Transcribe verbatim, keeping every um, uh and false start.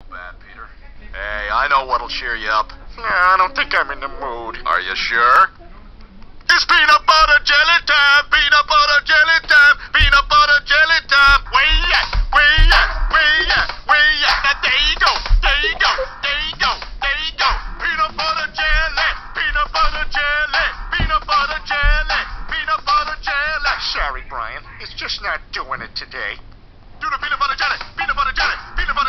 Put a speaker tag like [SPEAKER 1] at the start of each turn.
[SPEAKER 1] bad, Peter. Hey, I know what'll cheer you up.
[SPEAKER 2] Nah, I don't think I'm in the mood.
[SPEAKER 1] Are you sure?
[SPEAKER 2] It's peanut butter jelly time! Peanut butter jelly time! Peanut butter jelly time! Way ya! Way ya! Way ya! Way ya! Now there you go! There you go! There you go! There you go! Peanut butter jelly! Peanut butter jelly! Peanut butter jelly! Peanut butter jelly! Sorry, Brian. It's just not doing it today. Do the peanut butter jelly! Peanut butter jelly! Peanut butter